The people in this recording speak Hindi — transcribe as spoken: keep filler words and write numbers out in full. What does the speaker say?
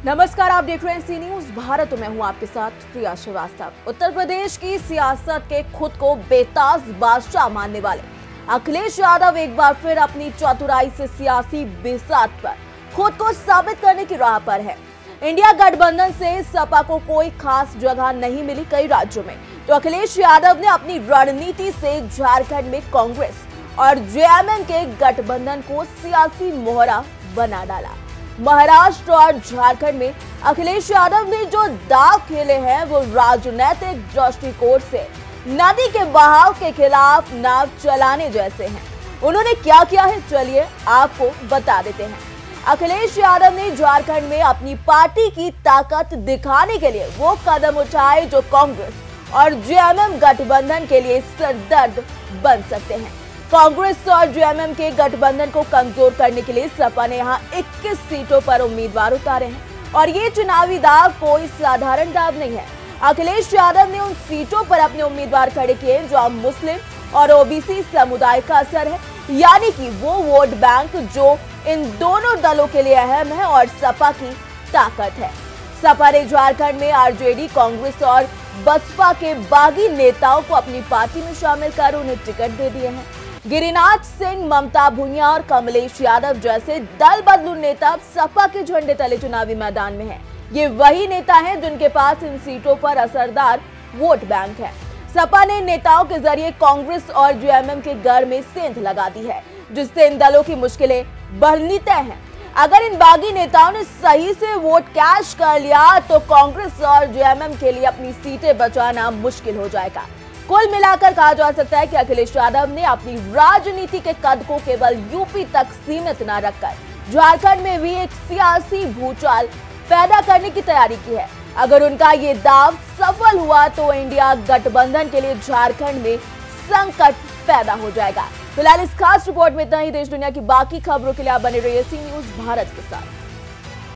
नमस्कार, आप देख रहे हैं सी न्यूज भारत। मैं हूं आपके साथ प्रिया श्रीवास्तव। उत्तर प्रदेश की सियासत के खुद को बेताज बादशाह मानने वाले अखिलेश यादव एक बार फिर अपनी चतुराई से सियासी बिसात पर खुद को साबित करने की राह पर है। इंडिया गठबंधन से सपा को कोई खास जगह नहीं मिली कई राज्यों में, तो अखिलेश यादव ने अपनी रणनीति से झारखंड में कांग्रेस और जेएमएम के गठबंधन को सियासी मोहरा बना डाला। महाराष्ट्र और झारखंड में अखिलेश यादव ने जो दांव खेले हैं वो राजनीतिक दृष्टिकोण से नदी के बहाव के खिलाफ नाव चलाने जैसे हैं। उन्होंने क्या किया है, चलिए आपको बता देते हैं। अखिलेश यादव ने झारखंड में अपनी पार्टी की ताकत दिखाने के लिए वो कदम उठाए जो कांग्रेस और जेएमएम गठबंधन के लिए सरदर्द बन सकते हैं। कांग्रेस और जेएमएम के गठबंधन को कमजोर करने के लिए सपा ने यहां इक्कीस सीटों पर उम्मीदवार उतारे हैं और ये चुनावी दाव कोई साधारण दाव नहीं है। अखिलेश यादव ने उन सीटों पर अपने उम्मीदवार खड़े किए जो मुस्लिम और ओबीसी समुदाय का असर है, यानी कि वो वोट बैंक जो इन दोनों दलों के लिए अहम है और सपा की ताकत है। सपा ने झारखंड में आरजेडी, कांग्रेस और बसपा के बागी नेताओं को अपनी पार्टी में शामिल कर उन्हें टिकट दे दिए हैं। गिरिराज सिंह, ममता भूनिया और कमलेश यादव जैसे दल बदलू नेता सपा के झंडे तले चुनावी मैदान में हैं। ये वही नेता हैं जिनके पास इन सीटों पर असरदार वोट बैंक है। सपा ने नेताओं के जरिए कांग्रेस और जेएमएम के घर में सेंध लगा दी है, जिससे इन दलों की मुश्किलें बढ़नी तय हैं। अगर इन बागी नेताओं ने सही से वोट कैश कर लिया तो कांग्रेस और जेएमएम के लिए अपनी सीटें बचाना मुश्किल हो जाएगा। कुल मिलाकर कहा जा सकता है कि अखिलेश यादव ने अपनी राजनीति के कद को केवल यूपी तक सीमित न रखकर झारखंड में भी एक सियासी भूचाल पैदा करने की तैयारी की है। अगर उनका ये दाव सफल हुआ तो इंडिया गठबंधन के लिए झारखंड में संकट पैदा हो जाएगा। फिलहाल इस खास रिपोर्ट में इतना ही। देश दुनिया की बाकी खबरों के लिए आप बने रहिए सी न्यूज भारत के साथ।